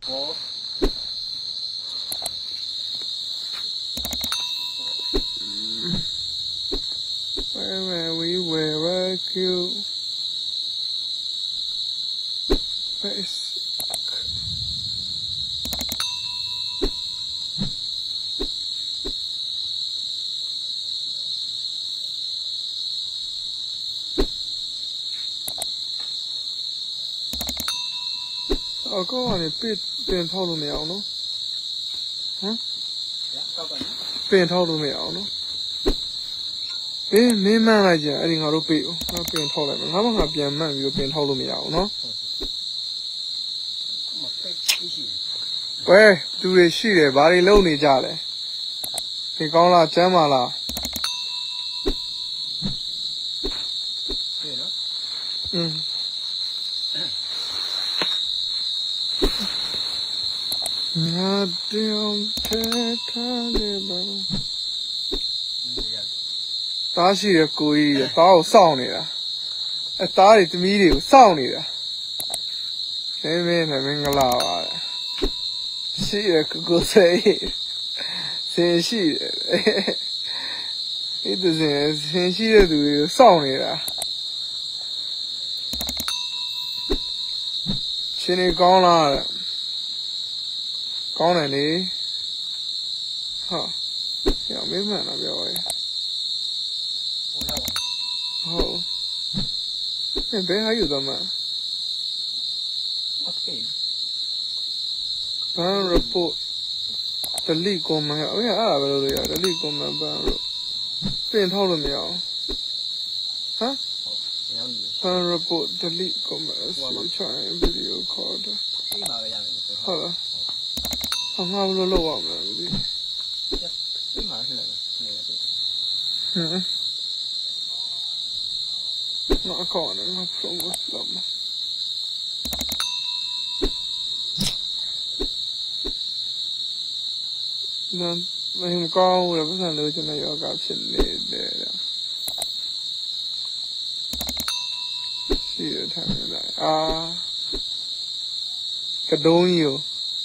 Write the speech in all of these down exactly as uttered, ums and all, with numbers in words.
Oh. Where we were cute. Face. Oh, go on a bit, been told me, no? Huh? Been told me, no? Eh, me man, I didn't have to pay you. I've been told them. How long have you man? You've been told me, no? Where do they see it? Very lonely, Jolly. They call la Jamala. Hmm. Not down, Taliban. That's your good, thou sounded. I thought it me, sounded. Amen, I mean, allow. She could go say it. Say she. It doesn't, say she do sounded. Chinny gone out. Gone any? Huh. Yeah, maybe man of your way. Oh. Hey, babe, how you doing, man? Okay. Ban report. The league on my. Oh, yeah, I will do the league on my ban report. Been told me out. Huh? Ban report, the league on my. Trying video call. Hold on. I'm not going to low up, man. Hmm. Not a corner, I'm from what's up. Then, when I'm gone, whatever's on the original yoga, shouldn't need there. See the time of that. Ah. Cadonio.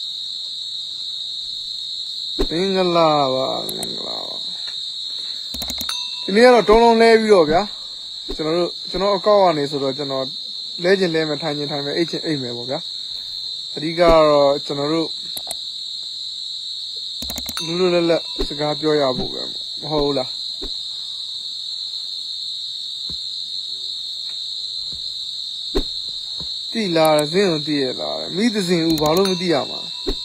Mingala, Mingala. You near a don't leave you, yeah? General, General Kawan is a general legend name at tiny time, H. Email, yeah? Riga, General Lula Sagapio Yabu, Hola. Tila, Zin, dear, meet the Zin Ubalum Diama.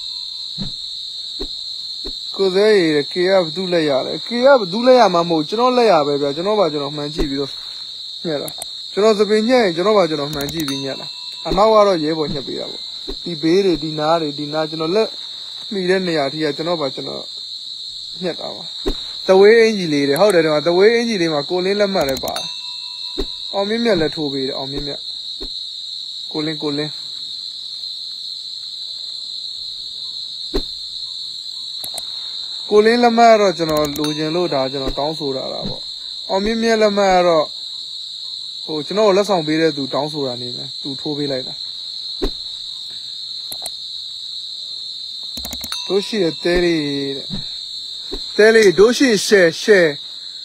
Cause they care of Dulaya, care of Dulaya Mamo, General Laya, baby, Genova, General Manji. Yeah, General Zabinia, Genova, General Manji Vignana. And now are you able to be able? The Bede, Dinari, Dinational, let me then the idea, Genova, General. Yet, the way Angie lady, how did I the way Angie lady, my calling la Maraba? Or me, let to be, or me, calling, calling. Calling la Mara, General, Lujan Loda, General Townswood, or me, la Mara. Oh, you know, let's not be there to Townswood and him, to Toby later. So she a daily. Tell do she share, share.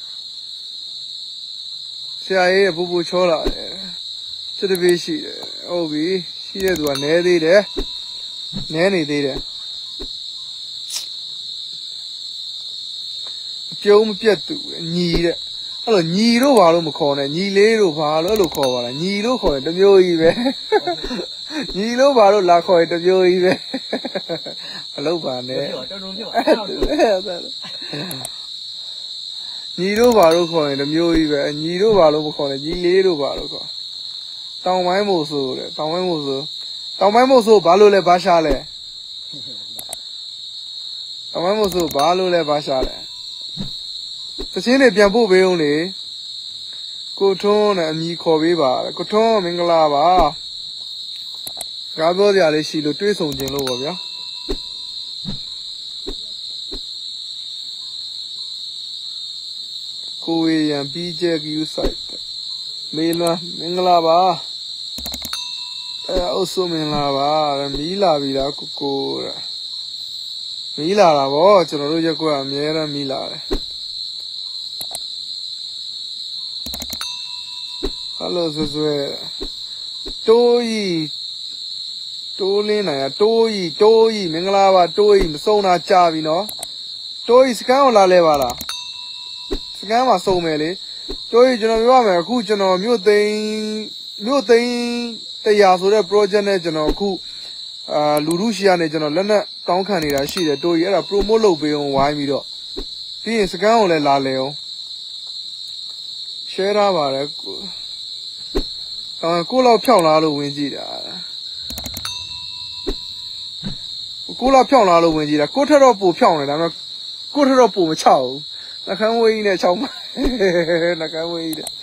See, I hear Bubu Chola. To the be she, oh, be she did one nanny there. Nanny there. Joe Piatu, need. Hello, Nido Valum corner, Nilo Valo cover, Nilo corner, the Mio even. Nilo Valo la coy, the Mio even. Hello, Bane. Nido Valo coin, the Mio even, Nido Valo corner, Nilo Valo. Down my mozo, down my mozo. Down my mozo, Balule Bashale. Down my mozo, Balule Bashale. The chin bamboo be only. Go tone and me coviva, go tone, Mingalava. Gabo the Alishi, the twist on Genovia. Koi and B J U site. Mila, Mingalava. အဲအုပ်စုမင်လာပါမီးလာပြီလားကိုကိုမီးလာတာဗောကျွန်တော်တို့ရက်ကွက်အများရန်မီးလာတယ်ဟယ်လိုဆွဆွဲတိုးကြီးတိုးလင်းနိုင်ရတိုးကြီးတိုးကြီးမင်္ဂလာပါတိုးကြီးမစုံတာကြာပြီနော်တိုးကြီးစကန်ကိုလာလဲပါလားစကန်မှာစုံမယ်လေတိုးကြီးကျွန်တော်ပြောရမယ်အခုကျွန်တော်မြို့သိန်းမြို့သိန်းတရားဆိုတဲ့ project နဲ့ကျွန်တော်အခုအာလူလူရှိရနေကျွန်တော်လက်နဲ့တောင်းခံနေတာရှိတယ်တိုးကြီးအဲ့ဒါ promote လုပ်ပေးအောင်ဝိုင်းပြီးတော့ပြီးရင်စကန်ကိုလည်းလာလဲအောင် share ထားပါတယ်အာကိုလောက်ဖြောင်းလာလို့ဝင်ကြည့်တာကိုလောက်ဖြောင်းလာလို့ဝင်ကြည့်တာကိုထက်တော့ပိုဖြောင်းနေဒါပေမဲ့ကိုထက်တော့ပိုမချဘူးနှကန်းဝေးကြီးနဲ့ချောင်းနှကန်းဝေးကြီးတဲ့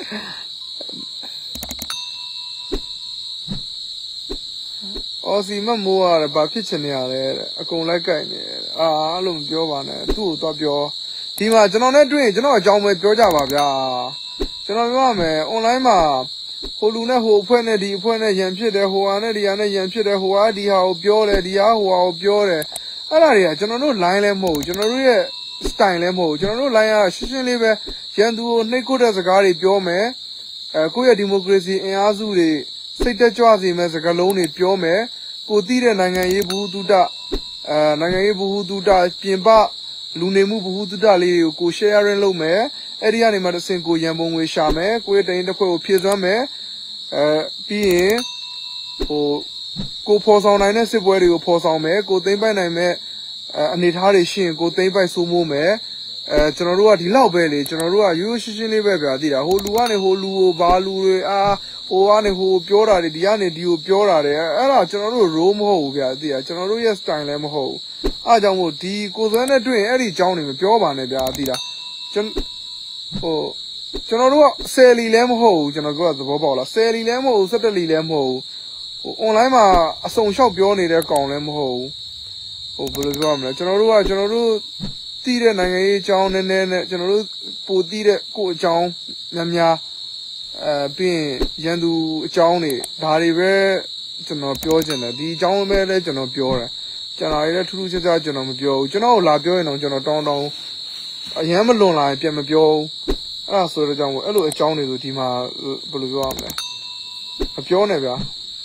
အော်စီမမိုးရတယ်ဘာဖြစ်ချင်နေရလဲအကုန်လိုက်ကြိုက်နေတယ်အာအဲ့လိုမပြောပါနဲ့သူ့ကိုတော့ပြောဒီမှာကျွန်တော်နဲ့တွေ့ရင်ကျွန်တော်အကြောင်းပဲပြောကြပါဗျာကျွန်တော်ပြောရမယ် online မှာဟိုလူနဲ့ဟိုအဖွဲ့နဲ့ဒီအဖွဲ့နဲ့ရန်ဖြစ်တယ်ဟိုဟာနဲ့ဒီဟာနဲ့ရန်ဖြစ်တယ်ဟိုဟာဒီဟာကိုပြောတယ်ဒီဟာဟိုဟာကိုပြောတယ်အဲ့ဒါတွေကကျွန်တော်တို့ line လည်းမဟုတ်ဘူးကျွန်တော်တို့ရဲ့ style လည်းမဟုတ်ဘူးကျွန်တော်တို့ line ကရှင်းရှင်းလေးပဲရန်သူကိုနှိပ်ကွပ်တဲ့စကားတွေပြောမယ်အဲကိုယ့်ရဲ့ democracy အင်အားစုတွေစိတ်တက်ကြွစေမဲ့စကားလုံးတွေပြောမယ်ကိုသိတဲ့နိုင်ငံရေးဘူးတုဒအဲနိုင်ငံရေးဘူးတုဒပြင်ပလူနေမှုဘူးတုဒလေးကိုကို sharing လုပ်မယ်အဲ့ဒီကနေမှတစ်ဆင့်ကိုရန်ပုံငွေရှာမယ်ကိုရဲ့တိုင်းတစ်ခွက်ကိုဖြည့်စွမ်းမယ်အဲပြီးရင်ဟိုကိုဖော်ဆောင်နိုင်တဲ့စစ်ပွဲတွေကိုဖော်ဆောင်မယ်ကိုသိမ့်ပိုက်နိုင်မဲ့အနေထားတွေရှိရင်ကိုသိမ့်ပိုက်စိုးမိုးမယ်အဲကျွန်တော်တို့ကဒီလောက်ပဲလေကျွန်တော်တို့ကရိုးရိုးရှင်းရှင်းလေးပဲဗျာသိတာဟိုလူကနေဟိုလူကိုဘာလူတွေအာဟိုကနေဟိုပြောတာတွေဒီကနေဒီကိုပြောတာတွေအဲ့ဒါကျွန်တော်တို့ role မဟုတ်ဘူးဗျာသိတာကျွန်တော်တို့ရဲ့ style လည်းမဟုတ်ဘူးအားကြောင့်မို့ဒီကိုစွဲနဲ့တွေ့ရင်အဲ့ဒီအကြောင်းတွေမပြောပါနဲ့ဗျာသိတာကျွန်ဟိုကျွန်တော်တို့ကဆယ်လီလည်းမဟုတ်ဘူးကျွန်တော်တို့ကသဘောပေါက်လားဆယ်လီလည်းမဟုတ်ဘူးစက်တလီလည်းမဟုတ်ဘူးဟို online မှာအစုံလျှောက်ပြောနေတဲ့ကောင်လည်းမဟုတ်ဘူးဟိုဘယ်လိုပြောရမလဲကျွန်တော်တို့ကကျွန်တော်တို့တီးတဲ့နိုင်ငံရေးအကြောင်းနည်းနည်းနဲ့ကျွန်တော်တို့ပိုတီးတဲ့ကိုအကြောင်းများများအဲပြီးရင်ရန်သူအကြောင်းတွေဒါတွေပဲကျွန်တော်ပြောချင်တယ်ဒီအကြောင်းပဲလဲကျွန်တော်ပြောတယ်ကျွန်တော်လည်းထူးထူးခြားခြားကျွန်တော်မပြောဘူးကျွန်တော်လာပြောရင်တော့ကျွန်တော်တောင်းတောင်းအရင်မလွန်လာရင်ပြန်မပြောဘူးအဲ့ဒါဆိုတော့ကြောင့်အဲ့လိုအကြောင်းတွေဆိုဒီမှာဘယ်လိုပြောရမလဲမပြောနဲ့ဗျာ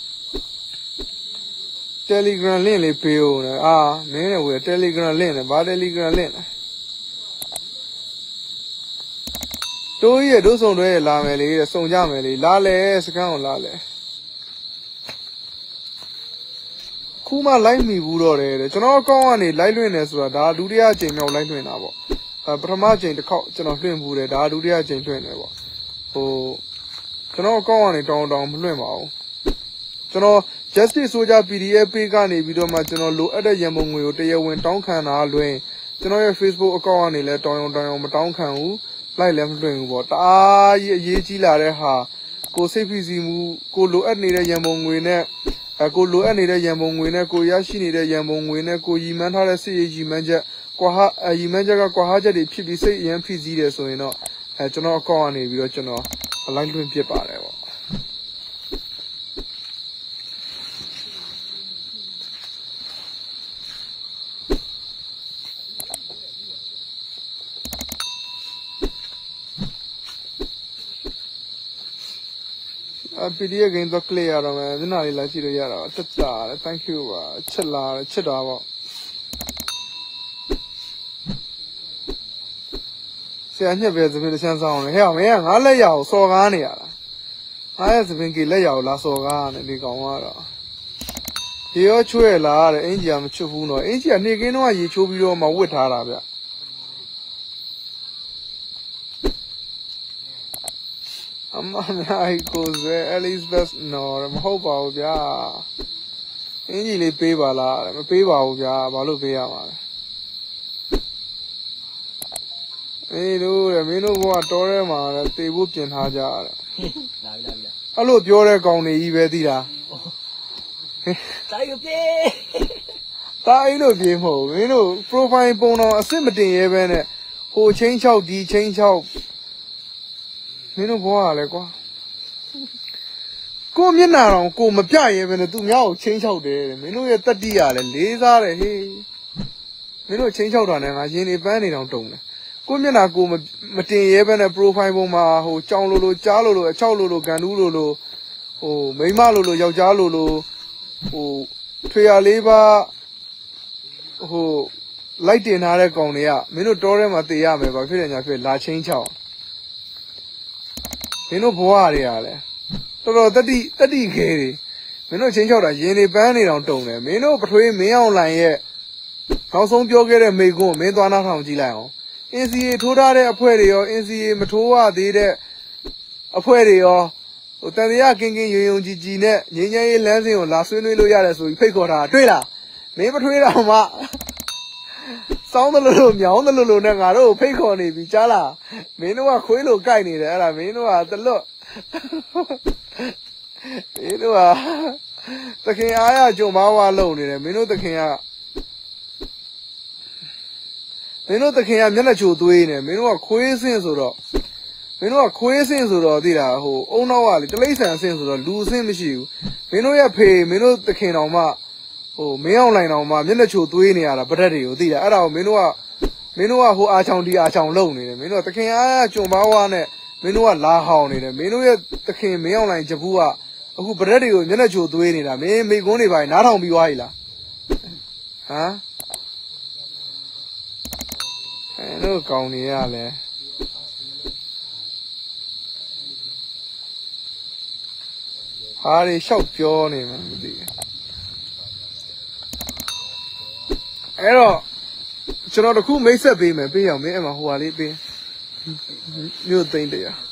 Telegram link လေးပေးဦးနော်အာမင်းလည်းဝယ် Telegram link နဲ့ဘာ Telegram link လဲတိုးရဲ့တို့ဆုံတွေလာမယ်လေစုံကြမယ်လေလာလဲစကန်ကိုလာလဲခုမှ live မိဘူးတော့တယ်ကျွန်တော်အကောင့်ကနေ live လွှင့်နေဆိုတာဒါဒုတိယအကြိမ်မြောက် live လွှင့်တာပေါ့အဲပထမအကြိမ်တစ်ခေါက်ကျွန်တော်လွှင့်ဘူးတယ်ဒါဒုတိယအကြိမ်လွှင့်တယ်ပေါ့ဟိုကျွန်တော်အကောင့်ကနေတောင်းတောင်းမလွှင့်ပါဘူးကျွန်တော် Justice Soldier ပီ ဒီ အက်ဖ် page ကနေပြီးတော့မှကျွန်တော်လိုအပ်တဲ့ရန်ပုံငွေကိုတရားဝင်တောင်းခံတာလွှင့်ကျွန်တော်ရဲ့ Facebook အကောင့်ကနေလည်းတောင်းတောင်းတောင်းမတောင်းခံဘူးလိုက်လည်းမလွှင့်ဘူးပေါ့တအားကြီးအရေးကြီးလာတဲ့ဟာကိုစိတ်ဖိစီးမှုကိုလိုအပ်နေတဲ့ရန်ပုံငွေနဲ့အကိုလိုအပ်နေတဲ့ရန်ပုံငွေနဲ့ကိုရရှိနေတဲ့ရန်ပုံငွေနဲ့ကိုရီမှန်းထားတဲ့စစ်ရေးရီမှန်းချက်ကွာဟာရီမှန်းချက်ကကွာဟာချက်တွေဖြစ်ပြီးစိတ်အရင်ဖိစီးတယ်ဆိုရင်တော့အဲကျွန်တော်အကောင့်ကနေပြီးတော့ကျွန်တော် live လွှင့်ဖြစ်ပါတယ်ပေါ့အပီဒီရဲ့ game တော့ clear ရတော့မယ်မျက်နှာလေးလာကြည့်လို့ရတာတက်တာတယ် thank you ပါချက်လာချက်တာပေါ့ဆရာညက်ပဲသပင်တစ်ချမ်းဆောင်တယ်ဟဲ့မင်းကငါလက်ရအောင်စော်ကားနေရတာငါရဲ့သပင်ကြီးလက်ရအောင်လာစော်ကားနေဒီကောင်ကတော့ဒီရောချွဲလာတဲ့အင်ကြီးကမချွတ်ဘူးတော့အင်ကြီးကနေကင်းတော့ရေချိုးပြီးတော့မှဝစ်ထားတာဗျအမနိုင်ကိုစဲ Elizabeth နော်မဟုတ်ပါဘူးဗျာအင်ကြီးလေးပေးပါလားမပေးပါဘူးဗျာဘာလို့ပေးရမှာလဲအေးတို့ရမင်းတို့ဘဝတော်ထဲမှာတေဖို့ပြင်ထားကြရတယ်လာပြီလာပြီအဲ့လိုပြောတဲ့ကောင်တွေကြီးပဲသိလားတိုင်းပြေတိုင်းလို့ပြေမဟုတ်မင်းတို့ profile ပုံတော်အစ်စ်မတင်ရဲပဲနဲ့ဟိုချင်းချောက်ဒီချင်းချောက်မင်းတို့ဘဝကလည်းကွာကကိုမျက်နှာတော့ကိုမပြရဲပဲနဲ့သူများကိုချင်းချောက်တယ်မင်းတို့ရဲ့တက်တိရလဲလေးစားတယ်ဟေးမင်းတို့ချင်းချောက်တာနဲ့ငါရင်နေပန်းနေတောင်တုံတယ်ကိုမျက်နှာကိုမတင်ရဲပဲနဲ့ profile ပုံမှာဟိုကြောင်လိုလိုကြားလိုလိုအချောက်လိုလိုဂန်တူးလိုလိုဟိုမိန်းမလိုလိုယောက်ျားလိုလိုဟိုထွေရလေးပါဟိုလိုက်တင်ထားတဲ့ကောင်တွေကမင်းတို့တောထဲမှာတည်ရမယ်ဘာဖြစ်လဲညာဖြစ်လာချင်းချောက်မင်းတို့ဘဝတွေကလည်းတော်တော်တတိတတိခဲတွေမင်းတို့ချင်းချောက်တာရင်နေပန်းနေတောင်တုံတယ်မင်းတို့ပထွေးမင်းအောင်လိုင်ရဲ့နောက်ဆုံးပြောခဲ့တဲ့မိကွန်းမင်းသွားနာထောင်ကြည့်လိုက်အောင် N C A ထိုးထားတဲ့အဖွဲတွေရော N C A မထိုးရသေးတဲ့အဖွဲတွေရောဟိုတန်တရားကင်းကင်းရုံရုံကြည်ကြည်နဲ့ငင်းငယ်ရေးလမ်းစဉ်ကိုလာဆွေးနွေးလို့ရတယ်ဆိုပြီးဖိတ်ခေါ်တာတွေ့လားမင်းမထွေးတော့မှစောင်းတယ်လို့မြောင်းတယ်လို့နဲ့ငါတို့ဖိတ်ခေါ်နေပြီကြားလားမင်းတို့ကခွေးလို့ကြိုက်နေတယ်အဲ့ဒါမင်းတို့ကတလွတ်မင်းတို့ကတခင်အားရကြုံမဝါလုံနေတယ်မင်းတို့တခင်ကမင်းတို့တခင်ကမျက်နှာချိုသွေးနေမင်းတို့ကခွေးစင်းဆိုတော့မင်းတို့ကခွေးစင်းဆိုတော့သိတာဟိုအုံနောက်ကလေတလိမ့်ဆန်စင်းဆိုတော့လူစင်းမရှိဘူးမင်းတို့ရဲ့ဖေမင်းတို့တခင်တော်မှဟိုမင်းအောင်လိုင်တော်မှမျက်နှာချိုသွေးနေရတာဗရက်တွေကိုသိတာအဲ့ဒါကိုမင်းတို့ကမင်းတို့ကဟိုအာချောင်ဒီအာချောင်လုံနေတယ်မင်းတို့ကတခင်အားရကြုံမဝါနဲ့မင်းတို့ကလာဟောင်းနေတယ်မင်းတို့ရဲ့တခင်မင်းအောင်လိုင်ဂျပူးကအခုဗရက်တွေကိုမျက်နှာချိုသွေးနေတာမင်းမိကွန်းတွေပါနားထောင်ပြီးသွားပြီလားဟမ်အဲတို့ကောင်းနေရလဲဟာရီလျှောက်ပြောနေမှမသိဘူးအဲ့တော့ကျွန်တော်တခုမိတ်ဆက်ပေးမယ်ပေးအောင်မင်းအဲ့မှာဟိုဟာလေးပေးမြို့သိန်းတရား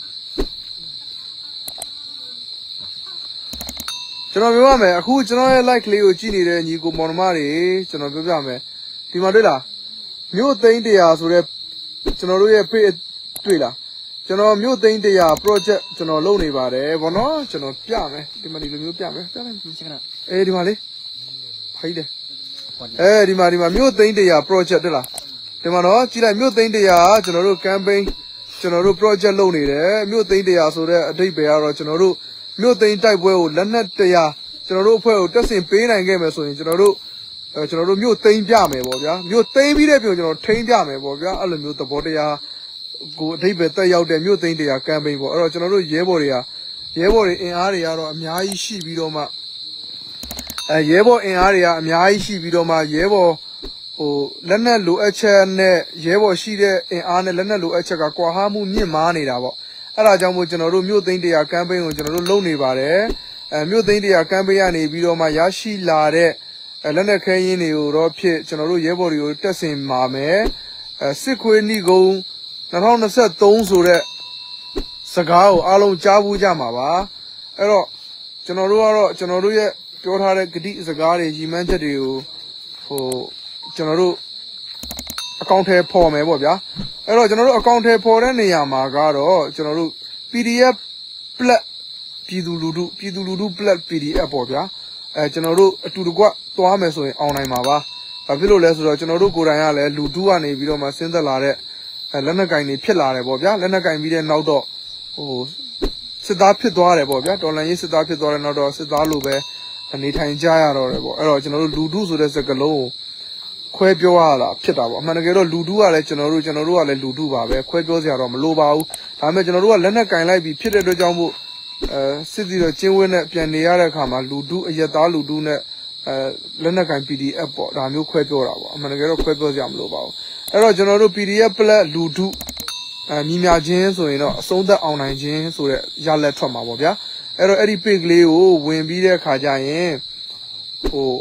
ကျွန်တော်ပြောရမယ်အခုကျွန်တော်ရဲ့ like လေးကိုကြည့်နေတဲ့ညီကိုမောင်နှမတွေကျွန်တော်ပြောပြမယ်ဒီမှာတွေ့လားမြို့သိန်းတရားဆိုတဲ့ကျွန်တော်တို့ရဲ့ page တွေ့လားကျွန်တော်မြို့သိန်းတရား project ကျွန်တော်လုပ်နေပါတယ်ဗောနော်ကျွန်တော်ပြမယ်ဒီမှာဒီလိုမျိုးပြမယ်ပြလိုက်စကနာအေးဒီမှာလေးဖိုက်တယ်အဲဒီမှာဒီမှာမြို့သိန်းတရား project တွေ့လားဒီမှာတော့ကြည့်လိုက်မြို့သိန်းတရားကျွန်တော်တို့ campaign ကျွန်တော်တို့ project လုပ်နေတယ်မြို့သိန်းတရားဆိုတဲ့အဓိပ္ပာယ်ကတော့ကျွန်တော်တို့မြို့သိန်းတိုက်ပွဲကိုလက်နက်တရားကျွန်တော်တို့အဖွဲ့ကိုတက်ဆင်ပေးနိုင်ခဲ့မယ်ဆိုရင်ကျွန်တော်တို့အဲကျွန်တော်တို့မြို့သိမ်းပြမယ်ပေါ့ဗျာမြို့သိမ်းပြီးတဲ့ပြင်ကျွန်တော်ထိန်းပြမယ်ပေါ့ဗျာအဲ့လိုမျိုးသဘောတရားကိုအဓိပ္ပာယ်တက်ရောက်တဲ့မြို့သိမ်းတရား campaign ပေါ့အဲ့တော့ကျွန်တော်တို့ရဲဘော်တွေကရဲဘော်တွေအင်အားတွေကတော့အများကြီးရှိပြီးတော့မှအဲရဲဘော်အင်အားတွေကအများကြီးရှိပြီးတော့မှရဲဘော်ဟိုလက်နက်လိုအပ်ချက်နဲ့ရဲဘော်ရှိတဲ့အင်အားနဲ့လက်နက်လိုအပ်ချက်ကကွာဟမှုမြင့်မားနေတာပေါ့အဲ့ဒါကြောင့်မို့ကျွန်တော်တို့မြို့သိမ်းတရား campaign ကိုကျွန်တော်တို့လုပ်နေပါတယ်အဲမြို့သိမ်းတရား campaign ကနေပြီးတော့မှရရှိလာတဲ့အဲလက်နက်ခဲယင်းတွေကိုတော့ဖြစ်ကျွန်တော်တို့ရဲဘော်တွေကိုတက်ဆင်ပါမယ်အဲစစ်ခွေးနှိကုံ၂၀၂၃ဆိုတဲ့စကားကိုအားလုံးကြားဘူးကြမှာပါအဲ့တော့ကျွန်တော်တို့ကတော့ကျွန်တော်တို့ရဲ့ပြောထားတဲ့ဂတိစကားတွေရီမန်းချက်တွေကိုဟိုကျွန်တော်တို့အကောင့်ထဲပေါ်မယ်ပေါ့ဗျာအဲ့တော့ကျွန်တော်တို့အကောင့်ထဲပေါ်တဲ့နေရာမှာကတော့ကျွန်တော်တို့ P D F plat ပြည်သူလူထုပြည်သူလူထု plat P D F ပေါ့ဗျာအဲကျွန်တော်တို့အတူတကွသွားမယ်ဆိုရင်အောင်နိုင်မှာပါဘာဖြစ်လို့လဲဆိုတော့ကျွန်တော်တို့ကိုယ်တိုင်ကလည်းလူထုကနေပြီးတော့မှစဉ်းသက်လာတဲ့လက်နက်ကင်တွေဖြစ်လာတယ်ပေါ့ဗျာလက်နက်ကင်ပြီးတဲ့နောက်တော့ဟိုစစ်သားဖြစ်သွားတယ်ပေါ့ဗျာတော်လန်ရေးစစ်သားဖြစ်သွားတဲ့နောက်တော့စစ်သားလိုပဲအနေထိုင်ကြရတော့တယ်ပေါ့အဲ့တော့ကျွန်တော်တို့လူထုဆိုတဲ့စကားလုံးကိုခွဲပြောရတာဖြစ်တာပေါ့အမှန်တကယ်တော့လူထုကလည်းကျွန်တော်တို့ကျွန်တော်တို့ကလည်းလူထုပါပဲခွဲပြောစရာတော့မလိုပါဘူးဒါပေမဲ့ကျွန်တော်တို့ကလက်နက်ကင်လိုက်ပြီးဖြစ်တဲ့အတွက်ကြောင့်မို့အဲစစ်တီတော့ကျင်းဝင်းနဲ့ပြန်နေရတဲ့အခါမှာလူထုအရက်သားလူထုနဲ့အဲလက်နက်ကင် P D F ပေါ့ဒါမျိုးခွဲပြောတာပေါ့အမှန်တကယ်တော့ခွဲပြောစရာမလိုပါဘူးအဲ့တော့ကျွန်တော်တို့ P D F ပလက်လူထုအဲမြင်မြချင်းဆိုရင်တော့အဆုံးသက်အောင်နိုင်ခြင်းဆိုတဲ့ရလက်ထွက်မှာပေါ့ဗျာအဲ့တော့အဲ့ဒီ page လေးကိုဝင်ပြီးတဲ့အခါကျရင်ဟို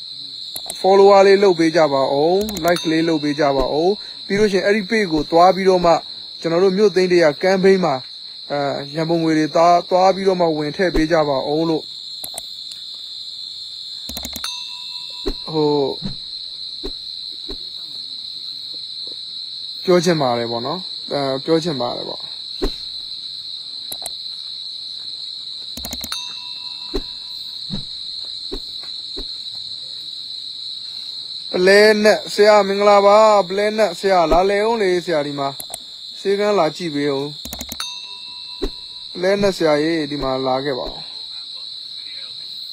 follower လေးလုပ်ပေးကြပါအောင် like လေးလုပ်ပေးကြပါအောင်ပြီးလို့ရှိရင်အဲ့ဒီ page ကိုသွားပြီးတော့မှကျွန်တော်တို့မြို့သိန်းတရား campaign မှာအဲရန်ပုံငွေတွေသွားသွားပြီးတော့မှဝင်ထည့်ပေးကြပါအောင်လို့ဟိုပြောချင်ပါတယ်ပေါ့နော်အဲပြောချင်ပါတယ်ပေါ့ပလဲနဲ့ဆရာမင်္ဂလာပါပလဲနဲ့ဆရာလာလေအောင်လေဆရာဒီမှာစေကန်းလာကြည့်ပေးအောင်ပလဲနဲ့ဆရာရေးဒီမှာလာခဲ့ပါအောင်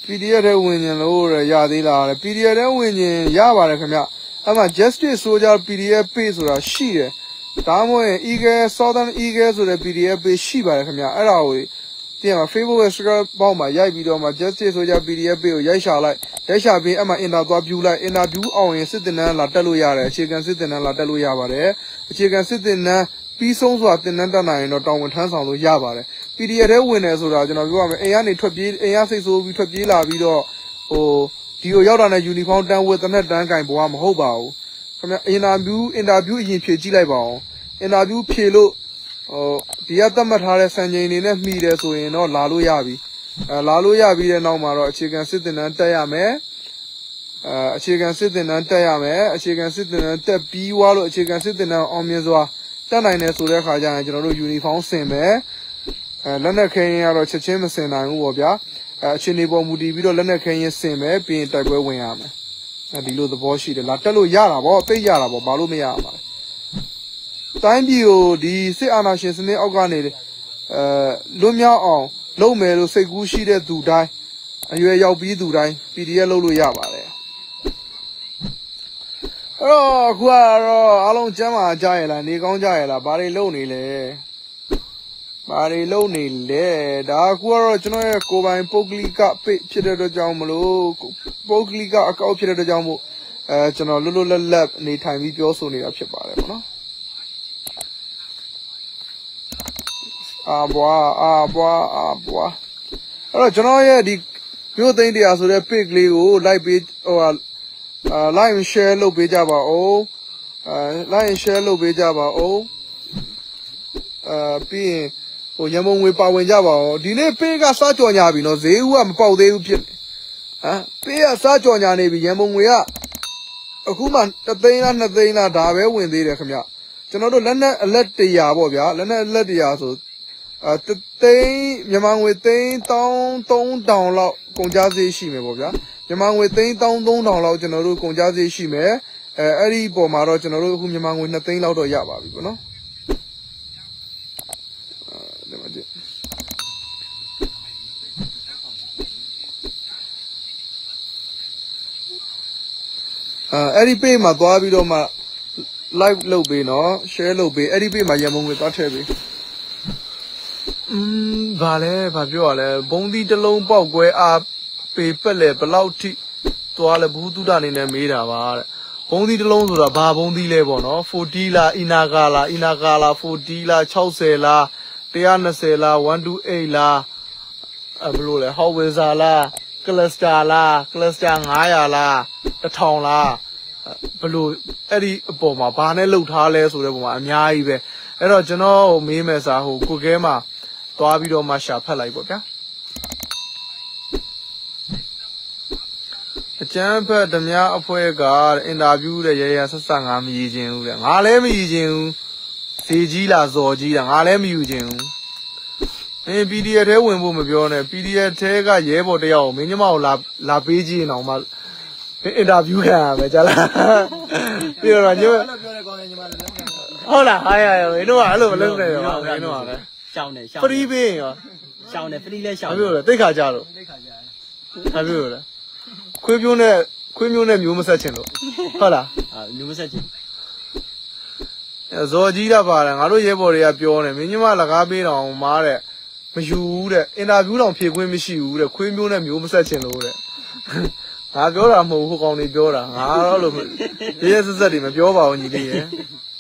P D F ထဲဝင်ရင်လို့ရသေးလား P D F ထဲဝင်ရင်ရပါတယ်ခင်ဗျအဲ့မှာ Justice Soldier P D F page ဆိုတာရှိတယ်ဒါမှမဟုတ် Eagle Southern Eagle ဆိုတဲ့ P D F page ရှိပါတယ်ခင်ဗျအဲ့ဒါကိုဒီမှာ Facebook ရဲ့ scroll ပေါက်မှာရိုက်ပြီးတော့မှ Justice Soldier P D F page ကိုရိုက်ရှာလိုက်ရိုက်ရှာပြီးအဲ့မှာ interview သွား view လိုက် interview အောင်ရင်စစ်တင်နန်းလာတက်လို့ရတယ်အခြေခံစစ်တင်နန်းလာတက်လို့ရပါတယ်အခြေခံစစ်တင်နန်းပြီးဆုံးစွာတင်နန်းတက်နိုင်ရင်တော့တောင်းဝန်ထမ်းဆောင်လို့ရပါတယ် P D F ထဲဝင်နေဆိုတာကျွန်တော်ပြောရမယ်အိမ်ကနေထွက်ပြေးအိမ်ကစိတ်ဆိုးပြီးထွက်ပြေးလာပြီးတော့ဟိုဒီကိုရောက်တာနဲ့ uniform တန်းဝတ်တနက်တန်းကင်ဘွားမဟုတ်ပါဘူးခင်ဗျ interview interview အရင်ဖြေကြည့်လိုက်ပါအောင် interview ဖြေလို့ဟိုဒီကသတ်မှတ်ထားတဲ့စံချိန်တွေနဲ့မှီတယ်ဆိုရင်တော့လာလို့ရပြီအဲလာလို့ရပြီးတဲ့နောက်မှာတော့အခြေခံစစ်တင်တန်းတက်ရမယ်အဲအခြေခံစစ်တင်တန်းတက်ရမယ်အခြေခံစစ်တင်တန်းတက်ပြီးွားလို့အခြေခံစစ်တင်တန်းအောင်မြင်စွာတက်နိုင်တယ်ဆိုတဲ့အခါကျရင်ကျွန်တော်တို့ uniform ဆင်မယ်အဲလက်နက်ခဲရင်ကတော့ချက်ချင်းမဆင်နိုင်ဘူးပေါ့ဗျာအဲအချိန်နေပေါ်မူတည်ပြီးတော့လက်နက်ခဲရင်ဆင်မယ်ပြီးရင်တိုက်ပွဲဝင်ရမယ်အဲဒီလိုသဘောရှိတယ်လာတက်လို့ရတာပေါ့ပိတ်ရတာပေါ့ဘာလို့မရမှာလဲတိုင်းပြည်ကိုဒီစစ်အာဏာရှင်စနစ်အောက်ကနေအဲလွတ်မြောက်အောင်လုပ်မယ်လို့စိတ်ကူးရှိတဲ့သူတိုင်းအရွယ်ရောက်ပြီးသူတိုင်း P D F လုပ်လို့ရပါတယ်အဲ့တော့အခုကတော့အားလုံးကျမ်းမာကြရလားနေကောင်းကြရလားဘာတွေလုပ်နေလဲဘာတွေလုပ်နေလဲဒါအခုကတော့ကျွန်တော်ရဲ့ကိုယ်ပိုင်ပုဂ္ဂလိကပိတ်ဖြစ်တဲ့အတွက်ကြောင့်မလို့ပုဂ္ဂလိကအကောက်ဖြစ်တဲ့အတွက်ကြောင့်မို့အဲကျွန်တော်လွတ်လွတ်လပ်လပ်နေထိုင်ပြီးပြောဆိုနေတာဖြစ်ပါတယ်ပေါ့နော်အာဘွားအာဘွားအာဘွားအဲ့တော့ကျွန်တော်ရဲ့ဒီမြို့သိန်းတရားဆိုတဲ့ page လေးကို like ပေးဟိုဟာအာ like share လုပ်ပေးကြပါဦးအာ like share လုပ်ပေးကြပါဦးအာပြီးရင်ဟိုရမုံငွေပါဝင်ကြပါဦးဒီနေ့ page ကစကြော်ညာပြီနော်ဈေးဦးကမပေါက်သေးဘူးဖြစ်ဟမ် page ကစကြော်ညာနေပြီရမုံငွေကအခုမှတစ်သိန်းလားနှစ်သိန်းလားဒါပဲဝင်သေးတယ်ခင်ဗျကျွန်တော်တို့လက်နဲ့အလက်တရာပေါ့ဗျာလက်နဲ့အလက်တရာဆိုအဲသိန်းမြန်မာငွေသိန်းသုံးသုံးတောင်လောက်ကုန်ကြစေးရှိမယ်ပေါ့ဗျာမြန်မာငွေသိန်းသုံးသုံးတောင်လောက်ကျွန်တော်တို့ကုန်ကြစေးရှိမယ်အဲအဲ့ဒီပုံမှာတော့ကျွန်တော်တို့အခုမြန်မာငွေနှစ်သိန်းလောက်တော့ရပါပြီပေါ့နော်အဲဒီမှာကြည့်အဲအဲ့ဒီ page မှာသွားပြီးတော့မှ live လုပ်ပေးနော် share လုပ်ပေးအဲ့ဒီ page မှာရမုံငွေသွားထည့်ပေးอืมဘာလဲဘာပြောရလဲဘုံသီးတစ်လုံးပေါက်ကွဲအားပေပက်လေဘလောက်ထိသွားလဲဘူးတုဒအနေနဲ့မေးတာပါတဲ့ဘုံသီးတစ်လုံးဆိုတာဘာဘုံသီးလဲပေါ့နော်40လားအီနာကာလားအီနာကာလား40လား60လားone twentyလားone twenty-eightလားအဲဘလို့လဲဟော်ဝေဇာလားကလစတာလားကလစတာnine hundredလားone thousandလားဘလို့အဲ့ဒီအပေါ်မှာဘာနဲ့လှုပ်ထားလဲဆိုတဲ့ပုံမှာအများကြီးပဲအဲ့တော့ကျွန်တော်မေးမယ်စာဟိုကိုကဲမှာသွားပြီးတော့မှရှာဖတ်လိုက်ပေါ့ဗျာအကျန်းဖက်ဓမြအဖွဲ့ကအင်တာဗျူးတဲ့ရရဆက်ဆက်ငါမရည်ခြင်းဘူးတဲ့ငါလည်းမရည်ခြင်းဘူးဈေးကြီးလားဇော်ကြီးလားငါလည်းမယူခြင်းဘူးအင်း P D F ထဲဝင်ဖို့မပြောနဲ့ P D F ထဲကရဲဘော်တယောက်ကိုမင်းညမကိုလာလာပေးကြည့်အောင်မှအင်တာဗျူးခံရမယ်ကြားလားပြီးတော့ညမပြောတဲ့ကောင်းတယ်ညီမလည်းဟုတ်လားဟာရရမင်းတို့ကအဲ့လိုမလုပ်နဲ့ရောမင်းတို့ကလည်းရှောင်းနေရှောင်းဖရီးပေးရောရှောင်းနေဖရီးလဲရှောင်းဘာပြောလဲတိတ်ခါကြတော့တိတ်ခါကြဘာပြောလဲခွေးပြိုးနဲ့ခွေးမျိုးနဲ့မျိုးမဆက်ချင်လို့ဟုတ်လားအာမျိုးမဆက်ချင်ဇော်ကြီးတာပါတယ်ငါတို့ရဲဘော်တွေကပြောနေမင်းညမလကားပေးတော့မားတဲ့မယူဘူးတဲ့အင်တာဗျူးတော့ဖြေခွင့်မရှိဘူးတဲ့ခွေးမျိုးနဲ့မျိုးမဆက်ချင်လို့တဲ့ငါပြောတာမဟုတ်ဘူးဟိုကောင်တွေပြောတာငါတော့လို့ရဲဆက်ဆက်တွေမပြောပါဘူးညီလေးရဲ့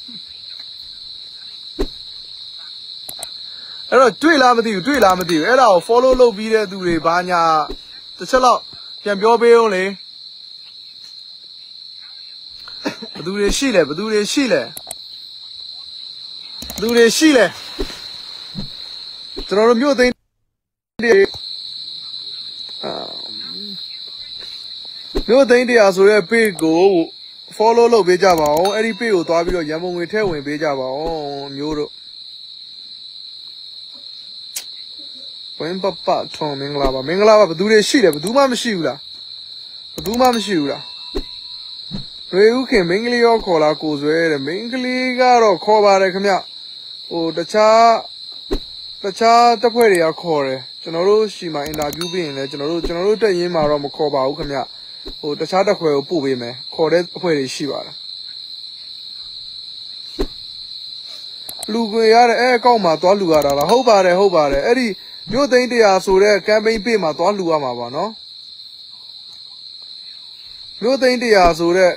အဲ့တော့တွေ့လားမသိဘူးတွေ့လားမသိဘူးအဲ့ဒါကို follow လုပ်ပြီးတဲ့သူတွေဘာညာတစ်ချက်လောက်ပြန်ပြောပေးအောင်လေဘယ်သူတွေရှိလဲဘယ်သူတွေရှိလဲဘယ်သူတွေရှိလဲကျွန်တော်တို့မြို့သိန်းတွေအာမြို့သိန်းတရားဆိုတဲ့ page ကို follow လုပ်ပေးကြပါဦးအဲ့ဒီ page ကိုသွားပြီးတော့ရန်ပုံငွေထည့်ဝင်ပေးကြပါဦးမျိုးတို့ဝင်းပပထုံမင်္ဂလာပါမင်္ဂလာပါဘယ်သူတွေရှိတယ်ဘယ်သူမှမရှိဘူးလားဘယ်သူမှမရှိဘူးလားရေဦးခင်မင်္ဂလီရောခေါ်လာကိုဆွဲတဲ့မင်္ဂလီကတော့ခေါ်ပါတယ်ခင်ဗျဟိုတခြားတခြားတပ်ဖွဲ့တွေကခေါ်တယ်ကျွန်တော်တို့ရှိမှာအင်တာဗျူးပြီးရင်လည်းကျွန်တော်တို့ကျွန်တော်တို့တက်ရင်းမှာတော့မခေါ်ပါဘူးခင်ဗျဟိုတခြားတစ်ခွဲကိုပို့ပေးမယ်ခေါ်တဲ့အဖွဲ့တွေရှိပါတယ်လူခွေရတဲ့အဲအကောင့်မှာသွားလူရတာလားဟုတ်ပါတယ်ဟုတ်ပါတယ်အဲ့ဒီမြို့သိန်းတရာဆိုတဲ့ campaign page မှာသွားလူရမှာပါနော်မြို့သိန်းတရာဆိုတဲ့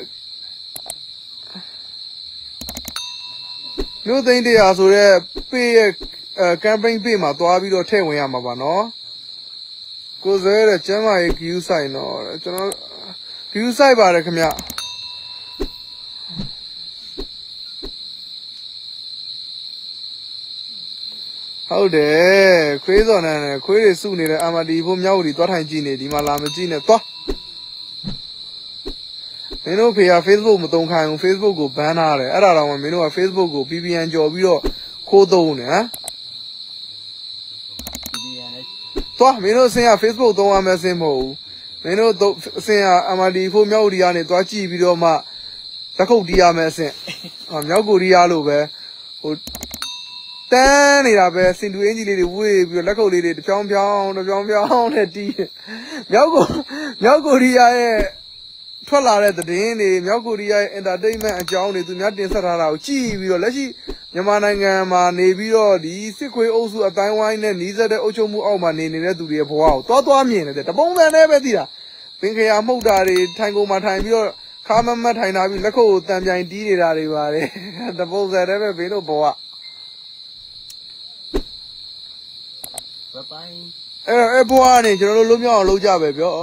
မြို့သိန်းတရာဆိုတဲ့ page ရဲ့အဲ campaign page မှာသွားပြီးတော့ထည့်ဝင်ရမှာပါနော်ကိုဇဲတဲ့ကျမ်းမာရေး view site တော့ကျွန်တော် view site ပါတယ်ခင်ဗျဟုတ်တယ်ခွေးစော်နဲ့ခွေးတွေစုနေတယ်အာမတီဖို့မြောက်ဝတီသွားထိုင်ကြည့်နေဒီမှာလာမကြည့်နဲ့သွားမင်းတို့ဖေက Facebook မသုံးခိုင်းဘူး Facebook ကို ban ထားတယ်အဲ့ဒါတော့မင်းတို့က Facebook ကို V P N ကြော်ပြီးတော့ခိုးသုံးနေဟမ် V P N နဲ့သွားမင်းတို့အစင်က Facebook သုံးရမယ်အစင်မဟုတ်ဘူးမင်းတို့အစင်ကအာမတီဖို့မြောက်ဝတီကနေသွားကြည့်ပြီးတော့မှလက်ခုပ်တီးရမယ်အစင်မြောက်ကိုရီးယားလိုပဲဟိုတန်းနေတာပဲစင်တူအင်ဂျီလေးတွေဝေးပြီးတော့လက်ခုပ်လေးတွေတပြောင်းပြောင်းတပြောင်းပြောင်းနဲ့တီးမြောက်ကိုမြောက်ကိုရီးယားရဲ့ထွက်လာတဲ့သတင်းတွေမြောက်ကိုရီးယားရဲ့ entertainment အကြောင်းတွေသူများတင်ဆက်ထားတာကိုကြည့်ပြီးတော့လက်ရှိမြန်မာနိုင်ငံမှာနေပြီးတော့ဒီစစ်ခွေးအုပ်စုအတိုင်းဝိုင်းနဲ့နီးစပ်တဲ့အုပ်ချုပ်မှုအောက်မှာနေနေတဲ့သူတွေရဲ့ဘဝကိုသွားသွားမြင်နေတဲ့တပုံစံနဲ့ပဲသိတာပင်ခရာမှုတ်တာတွေထိုင်ကုန်မှာထိုင်ပြီးတော့ခါမမတ်ထိုင်လာပြီးလက်ခုပ်ကိုတံပြိုင်တီးနေတာတွေပါတယ်တပုံစံနဲ့ပဲဘင်းတို့ဘဝဘပိုင်းအဲ့အဲ့ဘွားနေကျွန်တော်တို့လုံးမြောက်အောင်လုပ်ကြပဲပြော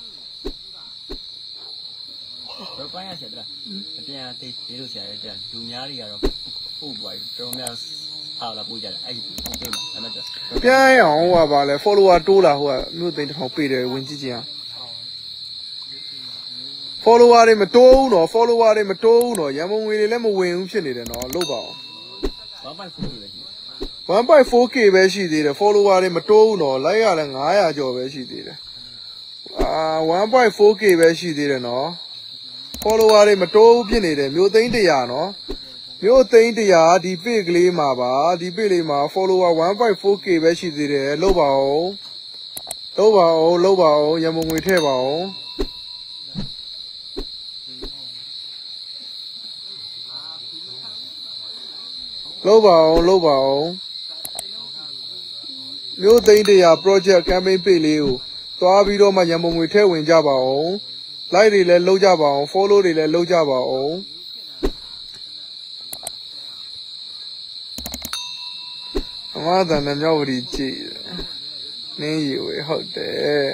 ဘပိုင်းရဆက်တာအပြန်အသေးသေးလို့ဆရာရဲ့တဲ့လူများတွေကတော့ပို့ပွားတော်များအားလာပို့ကြတယ်အဲ့ဒီပို့ပေးမှာအဲ့ဒါပြန်အောင်ဟိုကပါလဲ follower တိုးလာဟိုကမြို့သိန်းတစ်ထောင်ပေးတယ်ဝင်ကြည့်ကြည့်အောင် follower တွေမတိုးဘူးတော့ follower တွေမတိုးဘူးတော့ရန်မုံငွေတွေလည်းမဝင်ဘူးဖြစ်နေတယ်နော်လုပ်ပါအောင်one point four K ပဲရှိသေးတယ် follower တွေမတိုးဘူးနော် like ရလည်းnine hundredကျော်ပဲရှိသေးတယ်အာ one point four K ပဲရှိသေးတယ်နော် follower တွေမတိုးဘူးဖြစ်နေတယ်မြို့သိန်းone hundredနော်မြို့သိန်းone hundredဒီ page ကလေးမှာပါဒီ page လေးမှာ follower one point four K ပဲရှိသေးတယ်လုပ်ပါအောင်လုပ်ပါအောင်လုပ်ပါအောင်ရန်မုံငွေထည့်ပါအောင်လုပ်ပါအောင်လုပ်ပါအောင်မြို့သိန်းone hundred project campaign page လေးကိုသွားပြီးတော့မှရန်မုံငွေထည့်ဝင်ကြပါအောင် like တွေလည်းလုပ်ကြပါအောင် follow တွေလည်းလုပ်ကြပါအောင်အမသာနဲ့မြောက်ဝတီကြည့်နင်းရီဝေဟုတ်တယ်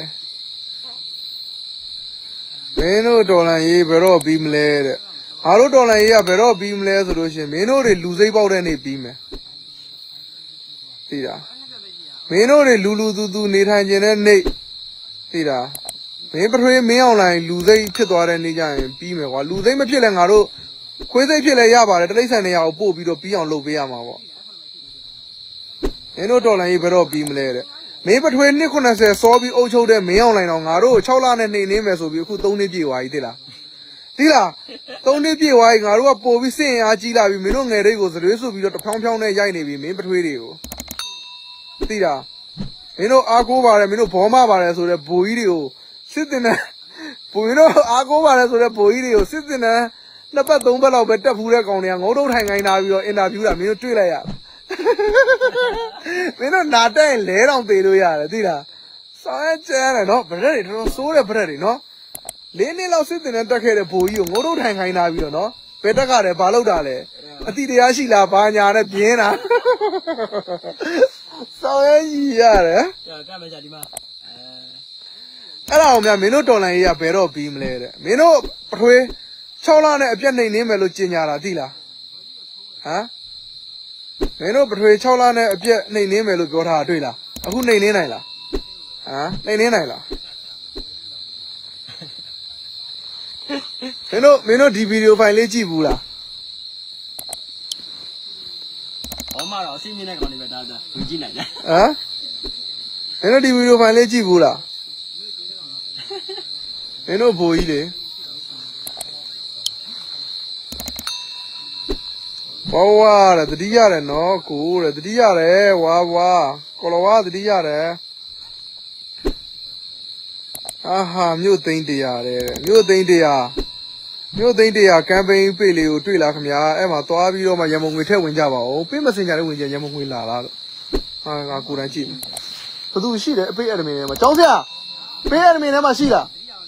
မင်းတို့ဒေါ်လာရေးဘယ်တော့ပြီးမလဲတဲ့အားလို့ဒေါ်လာရေးကဘယ်တော့ပြီးမလဲဆိုလို့ရှိရင်မင်းတို့တွေလူစိတ်ပေါက်တဲ့နေ့ပြီးမယ်သိလားမင်းတို့တွေလူလူသူသူနေထိုင်ခြင်းတဲ့နေ့သိလားမင်းပထွေးမင်းအောင်လိုင်းလူစိတ်ဖြစ်သွားတဲ့နေ့ကျရင်ပြီးမယ်ကွာလူစိတ်မဖြစ်လဲငါတို့ခွေးစိတ်ဖြစ်လဲရပါတယ်တလိမ့်ဆန်နေရအောင်ပို့ပြီးတော့ပြီးအောင်လုပ်ပေးရမှာပေါ့မင်းတို့ဒေါ်လာရေးဘယ်တော့ပြီးမလဲတဲ့မင်းပထွေးနှစ်ninetyစောပြီးအုပ်ချုပ်တဲ့မင်းအောင်လိုင်းတော့ငါတို့sixလနဲ့နှိမ့်နေမယ်ဆိုပြီးအခုthreeနှစ်ပြည့်သွားပြီသိလားသိလားthreeနှစ်ပြည့်သွားပြီငါတို့ကပို့ပြီးစင်အားကြီးလာပြီမင်းတို့ငယ်တွေကိုစရွေးဆိုပြီးတော့တဖောင်းဖောင်းနဲ့ရိုက်နေပြီမင်းပထွေးတွေကိုသိလားမင်းတို့အားကိုးပါတယ်မင်းတို့ဘောမပါတယ်ဆိုတဲ့ဘိုးကြီးတွေကိုစစ်တင်တဲ့ဘိုးကြီးတို့အားကိုးပါတယ်ဆိုတဲ့ဘိုးကြီးတွေကိုစစ်တင်တဲ့နှစ်ပတ်သုံးပတ်လောက်ပဲတက်ဖူးတဲ့ကောင်တွေကငုံတုံးထိုင်ခိုင်းတာပြီးတော့အင်တာဗျူးတာမင်းတို့တွေ့လိုက်ရမင်းတို့နာတက်ရင်လဲတောင်သေးလို့ရတယ်သိလားစောင်းရကျန်းတယ်နော်ဗရက်တွေတော်တော်စိုးတဲ့ဗရက်တွေနော်လေးနှစ်လောက်စစ်တင်တဲ့တက်ခဲ့တဲ့ဘိုးကြီးကိုငုံတုံးထိုင်ခိုင်းတာပြီးတော့နော်ဘယ်တက်ကလည်းဘာလုပ်တာလဲအတိတရားရှိလားဘာညာနဲ့ပြင်းတာစောင်းရကြီးရတယ်ကမကြဒီမှာအဲအဲ့ဒါအောင်များမင်းတို့တော်လန်ရေးကဘယ်တော့ပြီးမလဲတဲ့မင်းတို့ပထွေးsixလနဲ့အပြတ်နှိမ့်နေမယ်လို့ကြေညာတာသိလားဟမ်မင်းတို့ပထွေးsixလနဲ့အပြတ်နှိမ့်နေမယ်လို့ပြောထားတာတွေ့လားအခုနှိမ့်နေနိုင်လားဟမ်နှိမ့်နေနိုင်လားမင်းတို့မင်းတို့ဒီဗီဒီယိုဖိုင်လေးကြည့်ဘူးလားဘာမှတော့အစိမ့်မြင့်တဲ့ကောင်တွေပဲဒါဒါဝင်ကြည့်နိုင်တယ်ဟမ်မင်းတို့ဒီဗီဒီယိုဖိုင်လေးကြည့်ဘူးလားမင်းတို့ဘိုးကြီးလေဝါဝါတဲ့တတိရတယ်နော်ကိုတဲ့တတိရတယ်ဝါဝါကော်လဝါတတိရတယ်အာဟာမြို့သိန်းတရားတဲ့မြို့သိန်းတရားမြို့သိန်းတရားကမ်ပိန်းပေလေးကိုတွေ့လာခင်ဗျာအဲ့မှာသွားပြီးတော့မှရမုံငွေထည့်ဝင်ကြပါဦးပေးမစင်ကြတဲ့ဝင်ကြရမုံငွေလာလားလို့ဟာငါကိုယ်တိုင်ကြည့်ဘသူရှိတယ်အပေးအဒမင်ထဲမှာကျောင်းဆရာပေးအဒမင်ထဲမှာရှိလား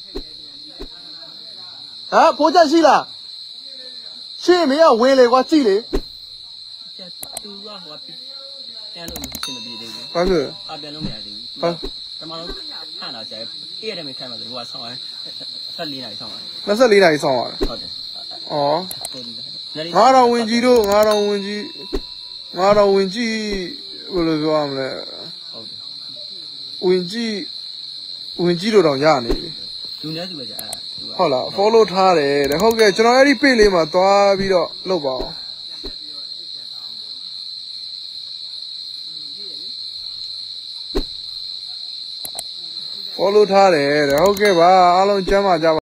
ဟမ်ဖိုးချက်ရှိလားရှင်းမင်းကဝင်လေကွာကြည့်လေသူကဟိုပြန်လို့ရှင်းမပြေသေးဘူးဘာလို့အပြန်လို့မရသေးဘူးဟာတမလို့ခန့်လာကြတယ်အေးရတယ်မခံပါဘူးဟိုကဆောင်းရဆက်လေးနိုင်ဆောင်းရနှစ်ဆယ့်လေးနိုင်ဆောင်းရတယ်ဟုတ်တယ်ဩငါတော်ဝင်ကြီးတို့ငါတော်ဝင်ကြီးငါတော်ဝင်ကြီးဘယ်လိုပြောရမလဲဟုတ်တယ်ဝင်ကြီးဝင်ကြီးတို့တော့ရနေပြီလူနေသူပဲကြာဟုတ်လား follow ထားတယ်တဲ့ဟုတ်ကဲ့ကျွန်တော်အဲ့ဒီ page လေးမှာသွားပြီးတော့လုပ်ပါအောင်follow ထားတယ်တဲ့ဟုတ်ကဲ့ပါအားလုံးကျမ်းပါကြပါ